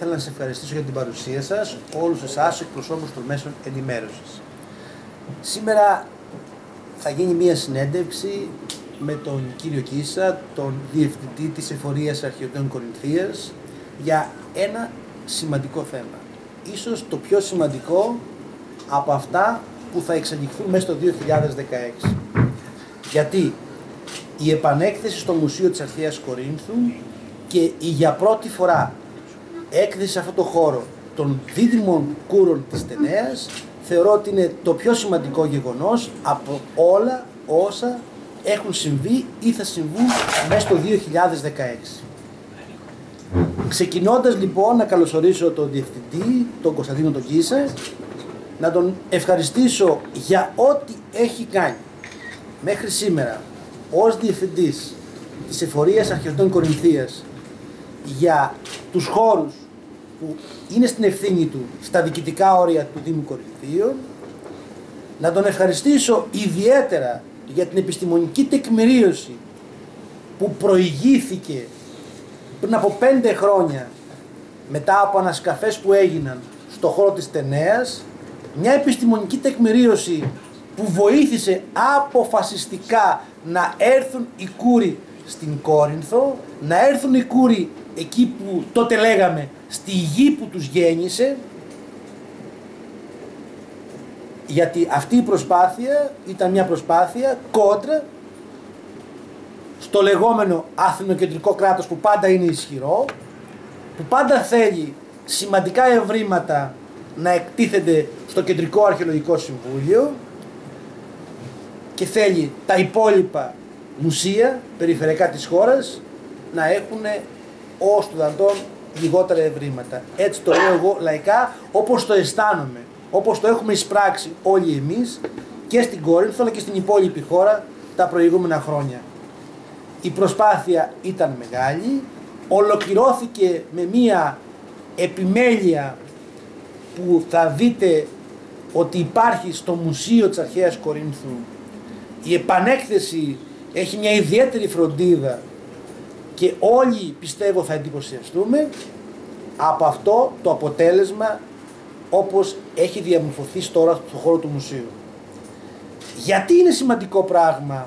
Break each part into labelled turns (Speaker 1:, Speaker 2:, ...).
Speaker 1: ήθελα να σας ευχαριστήσω για την παρουσία σας, όλους εσάς εκπροσώπους των μέσων ενημέρωσης. Σήμερα θα γίνει μία συνέντευξη με τον κύριο Κίσα, τον Διευθυντή της Εφορίας Αρχαιοτήτων Κορινθίας, για ένα σημαντικό θέμα. Ίσως το πιο σημαντικό από αυτά που θα εξελιχθούν μέσα στο 2016. Γιατί η επανέκθεση στο Μουσείο της Αρχαίας Κορίνθου και η για πρώτη φορά έκθεση σε αυτό το χώρο των δίδυμων κούρων της Τενέας θεωρώ ότι είναι το πιο σημαντικό γεγονός από όλα όσα έχουν συμβεί ή θα συμβούν μέσα στο 2016. Ξεκινώντας λοιπόν να καλωσορίσω τον Διευθυντή, τον Κωνσταντίνο τον Κίσα, να τον ευχαριστήσω για ό,τι έχει κάνει μέχρι σήμερα ως Διευθυντής της Εφορίας Αρχαιοτήτων Κορινθίας για τους χώρους που είναι στην ευθύνη του στα διοικητικά όρια του Δήμου Κορινθίων, να τον ευχαριστήσω ιδιαίτερα για την επιστημονική τεκμηρίωση που προηγήθηκε πριν από 5 χρόνια μετά από ανασκαφές που έγιναν στο χώρο της Τενέας, μια επιστημονική τεκμηρίωση που βοήθησε αποφασιστικά να έρθουν οι Κούροι στην Κόρινθο, να έρθουν οι Κούροι εκεί που τότε λέγαμε στη γη που τους γέννησε, γιατί αυτή η προσπάθεια ήταν μια προσπάθεια κόντρα στο λεγόμενο αθηνοκεντρικό κράτος που πάντα είναι ισχυρό, που πάντα θέλει σημαντικά ευρήματα να εκτίθενται στο Κεντρικό Αρχαιολογικό Συμβούλιο και θέλει τα υπόλοιπα μουσεία περιφερειακά της χώρας να έχουν ως το δυνατόν λιγότερα ευρήματα. Έτσι το λέω εγώ λαϊκά, όπως το αισθάνομαι, όπως το έχουμε εισπράξει όλοι εμείς και στην Κόρινθο αλλά και στην υπόλοιπη χώρα τα προηγούμενα χρόνια. Η προσπάθεια ήταν μεγάλη, ολοκληρώθηκε με μία επιμέλεια που θα δείτε ότι υπάρχει στο Μουσείο της Αρχαίας Κορίνθου. Η επανέκθεση έχει μια ιδιαίτερη φροντίδα και όλοι πιστεύω θα εντυπωσιαστούμε από αυτό το αποτέλεσμα όπως έχει διαμορφωθεί τώρα στον χώρο του μουσείου. Γιατί είναι σημαντικό πράγμα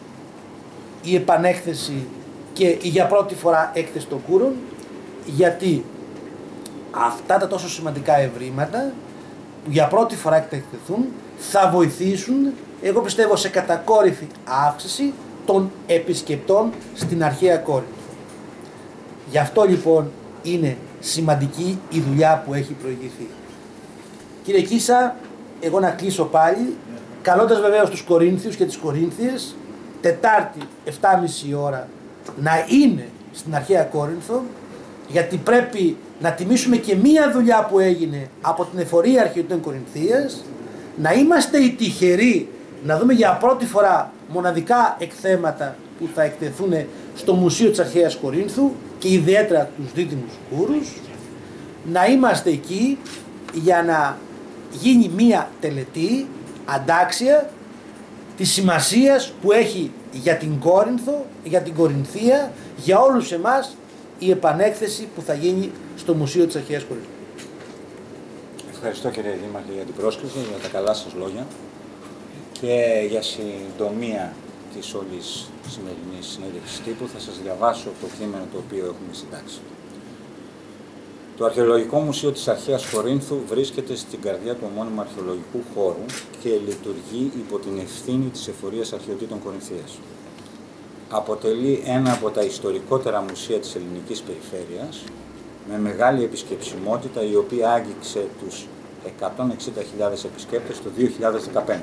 Speaker 1: η επανέκθεση και η για πρώτη φορά έκθεση των Κούρων? Γιατί αυτά τα τόσο σημαντικά ευρήματα που για πρώτη φορά εκτεθούν θα βοηθήσουν, εγώ πιστεύω, σε κατακόρυφη αύξηση των επισκεπτών στην αρχαία Κόρινθο. Γι' αυτό λοιπόν είναι σημαντική η δουλειά που έχει προηγηθεί. Κύριε Κίσα, εγώ να κλείσω πάλι, καλώντας βεβαίως τους Κορίνθιους και τις Κορίνθιες, Τετάρτη 7.30 ώρα να είναι στην αρχαία Κόρινθο, γιατί πρέπει να τιμήσουμε και μία δουλειά που έγινε από την Εφορία Αρχαιοτήτων Κορινθίας, να είμαστε οι τυχεροί να δούμε για πρώτη φορά μοναδικά εκθέματα που θα εκτεθούν στο Μουσείο της Αρχαίας Κορίνθου και ιδιαίτερα τους δίδυμους Κούρους, να είμαστε εκεί για να γίνει μία τελετή αντάξια της σημασίας που έχει για την Κόρινθο, για την Κορινθία, για όλους εμάς η επανέκθεση που θα γίνει στο Μουσείο της Αρχαίας Κορίνθου.
Speaker 2: Ευχαριστώ κύριε Δήμαρχε για την πρόσκληση, για τα καλά σας λόγια και για συντομία της όλης σημερινής συνέντευξης τύπου. Θα σας διαβάσω το κείμενο το οποίο έχουμε συντάξει. Το Αρχαιολογικό Μουσείο της Αρχαίας Κορίνθου βρίσκεται στην καρδιά του ομώνυμου αρχαιολογικού χώρου και λειτουργεί υπό την ευθύνη της Εφορίας Αρχαιοτήτων Κορινθίας. Αποτελεί ένα από τα ιστορικότερα μουσεία της ελληνικής περιφέρειας, με μεγάλη επισκεψιμότητα, η οποία άγγιξε τους 160.000 επισκέπτες το 2015.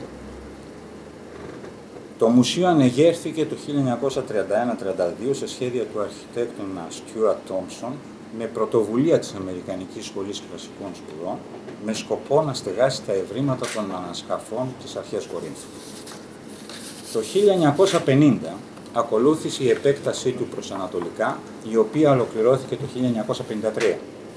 Speaker 2: Το μουσείο ανεγέρθηκε το 1931-32 σε σχέδια του αρχιτέκτονα Στιούαρτ Τόμψον, με πρωτοβουλία της Αμερικανικής Σχολής Κλασικών Σπουδών, με σκοπό να στεγάσει τα ευρήματα των ανασκαφών της αρχαίας Κορίνθου. Το 1950 ακολούθησε η επέκτασή του προς ανατολικά, η οποία ολοκληρώθηκε το 1953.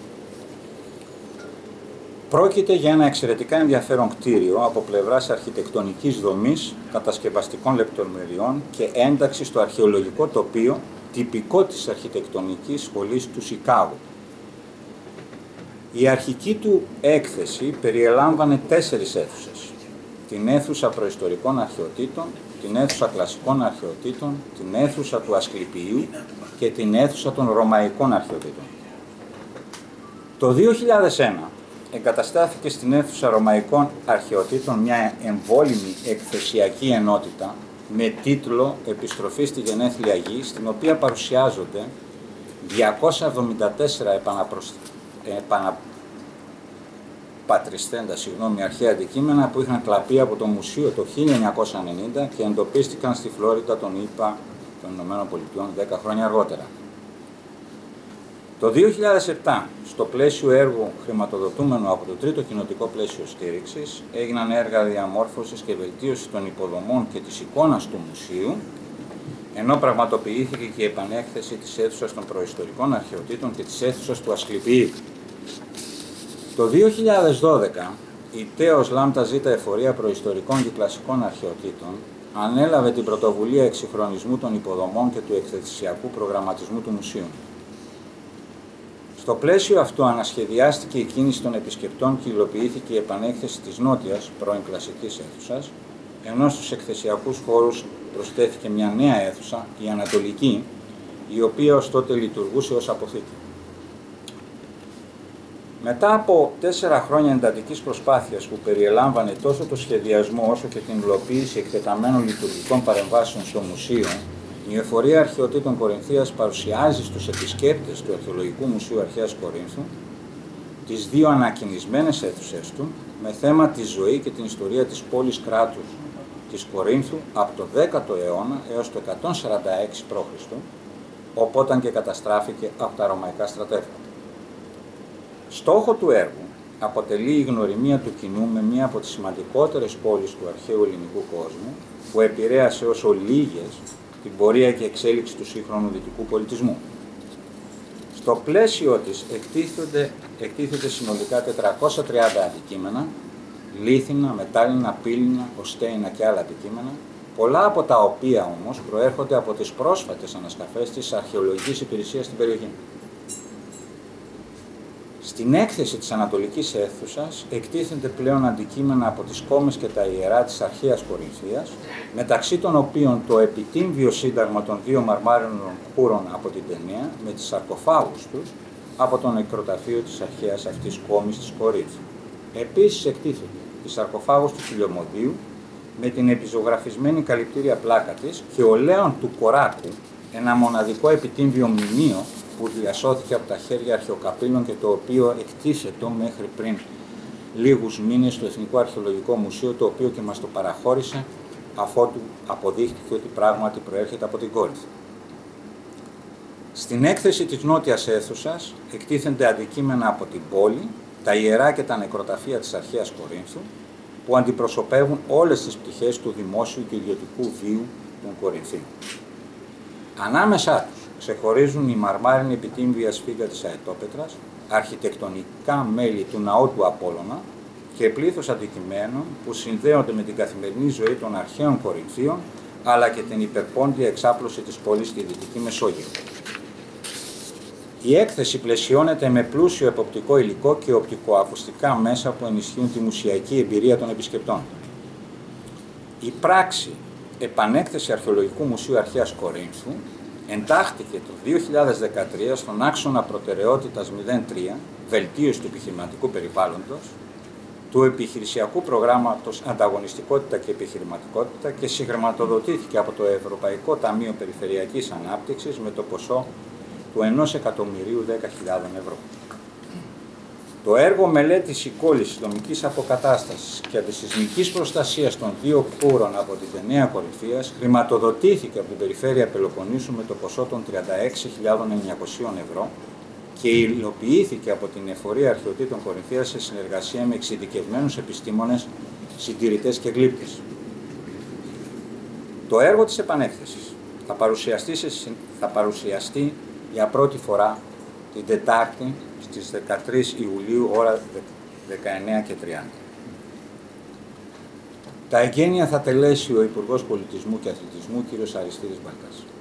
Speaker 2: Πρόκειται για ένα εξαιρετικά ενδιαφέρον κτίριο από πλευράς αρχιτεκτονικής δομής, κατασκευαστικών λεπτομεριών και ένταξη στο αρχαιολογικό τοπίο, τυπικό της αρχιτεκτονικής σχολής του Σικάγου. Η αρχική του έκθεση περιελάμβανε 4 αίθουσες. Την αίθουσα προϊστορικών αρχαιοτήτων, την αίθουσα κλασικών αρχαιοτήτων, την αίθουσα του Ασκληπιείου και την αίθουσα των Ρωμαϊκών αρχαιοτήτων. Το 2001 εγκαταστάθηκε στην αίθουσα Ρωμαϊκών αρχαιοτήτων μια εμβόλυμη εκθεσιακή ενότητα με τίτλο «Επιστροφή στη γενέθλια γη», στην οποία παρουσιάζονται 274 αρχαία αντικείμενα που είχαν κλαπεί από το μουσείο το 1990 και εντοπίστηκαν στη Φλόριντα των ΗΠΑ των ΗΠΑ 10 χρόνια αργότερα. Το 2007, στο πλαίσιο έργου χρηματοδοτούμενο από το τρίτο κοινοτικό πλαίσιο στήριξης, έγιναν έργα διαμόρφωσης και βελτίωσης των υποδομών και της εικόνας του μουσείου, ενώ πραγματοποιήθηκε και η επανέκθεση της αίθουσας των προϊστορικών αρχαιοτήτων και της αίθουσας του Ασκληπιείου. Το 2012, η ΤΕΟΣ ΛΑΜΤΑ Ζ Εφορία Προϊστορικών και Κλασικών Αρχαιοτήτων ανέλαβε την πρωτοβουλία εξυγχρονισμού των υποδομών και του εκθεσιακού προγραμματισμού του μουσείου. Στο πλαίσιο αυτό ανασχεδιάστηκε η κίνηση των επισκεπτών και υλοποιήθηκε η επανέκθεση της νότιας πρώην κλασικής αίθουσας, ενώ στους εκθεσιακούς χώρους προσθέθηκε μια νέα αίθουσα, η Ανατολική, η οποία ως τότε λειτουργούσε ως αποθήκη. Μετά από 4 χρόνια εντατικής προσπάθειας που περιελάμβανε τόσο το σχεδιασμό όσο και την υλοποίηση εκτεταμένων λειτουργικών παρεμβάσεων στο μουσείο, η Εφορία Αρχαιοτήτων Κορινθίας παρουσιάζει στους επισκέπτες του Αρχαιολογικού Μουσείου Αρχαίας Κορίνθου τις 2 ανακοινισμένες αίθουσες του με θέμα τη ζωή και την ιστορία της πόλης κράτους της Κορίνθου από το 10ο αιώνα έως το 146 π.Χ., οπότε και καταστράφηκε από τα ρωμαϊκά στρατεύματα. Στόχο του έργου αποτελεί η γνωριμία του κοινού με μία από τις σημαντικότερες πόλεις του αρχαίου ελληνικού κόσμου, που επηρέασε ως ολίγες την πορεία και εξέλιξη του σύγχρονου δυτικού πολιτισμού. Στο πλαίσιο της εκτίθεται συνολικά 430 αντικείμενα, λίθινα, μετάλλινα, πύλινα, οστέινα και άλλα αντικείμενα, πολλά από τα οποία όμως προέρχονται από τις πρόσφατες ανασκαφές της αρχαιολογικής υπηρεσίας στην περιοχή. Στην έκθεση της Ανατολικής Αίθουσας εκτίθενται πλέον αντικείμενα από τις κόμες και τα ιερά της αρχαίας Κορινθίας, μεταξύ των οποίων το επιτύμβιο σύνταγμα των 2 μαρμάρινων χούρων από την ταινία, με τις σαρκοφάγους τους, από το νεκροταφείο της αρχαίας αυτής κόμης της Κορίνθου. Επίσης εκτίθενται η σαρκοφάγος του Χιλιομοδίου, με την επιζωγραφισμένη καλυπτήρια πλάκα της, και ο Λέων του Κοράκου, ένα μοναδικό επιτύμβιο μνημείο που διασώθηκε από τα χέρια αρχαιοκαπήλων και το οποίο εκτίθετο μέχρι πριν λίγους μήνες στο Εθνικό Αρχαιολογικό Μουσείο, το οποίο και μας το παραχώρησε αφότου αποδείχθηκε ότι πράγματι προέρχεται από την Κόρινθο. Στην έκθεση της νότιας αίθουσας εκτίθενται αντικείμενα από την πόλη, τα ιερά και τα νεκροταφεία της αρχαίας Κορίνθου, που αντιπροσωπεύουν όλες τις πτυχές του δημόσιου και ιδιωτικού βίου των Κορινθίων. Ανάμεσά τους ξεχωρίζουν η μαρμάρινη επιτύμβια σφίγγα της Αετόπετρας, αρχιτεκτονικά μέλη του ναού του Απόλλωνα και πλήθος αντικειμένων που συνδέονται με την καθημερινή ζωή των αρχαίων Κορινθίων, αλλά και την υπερπόντια εξάπλωση της πόλης στη Δυτική Μεσόγειο. Η έκθεση πλαισιώνεται με πλούσιο εποπτικό υλικό και οπτικοακουστικά μέσα που ενισχύουν τη μουσιακή εμπειρία των επισκεπτών. Η πράξη Επανέκθεση Αρχαιολογικού Μουσείου Αρχαίας Κορίνθου εντάχθηκε το 2013 στον άξονα προτεραιότητας 03, βελτίωση του επιχειρηματικού περιβάλλοντος, του επιχειρησιακού προγράμματος Ανταγωνιστικότητα και Επιχειρηματικότητα και συγχρηματοδοτήθηκε από το Ευρωπαϊκό Ταμείο Περιφερειακής Ανάπτυξης με το ποσό του 1.010.000 ευρώ. Το έργο μελέτης εικόλησης δομικής αποκατάστασης και αντισυσμικής προστασίας των 2 χούρων από την ταινία Κορινθίας χρηματοδοτήθηκε από την Περιφέρεια Πελοποννήσου με το ποσό των 36.900 ευρώ και υλοποιήθηκε από την Εφορία Αρχαιοτήτων Κορινθίας σε συνεργασία με εξειδικευμένους επιστήμονες, συντηρητές και γλύπτες. Το έργο της επανέκθεσης θα παρουσιαστεί για πρώτη φορά την Τετάρτη στις 13 Ιουλίου, ώρα 19:30. Τα εγγένεια θα τελέσει ο Υπουργός Πολιτισμού και Αθλητισμού, κ. Αριστίδης Μπαλτάς.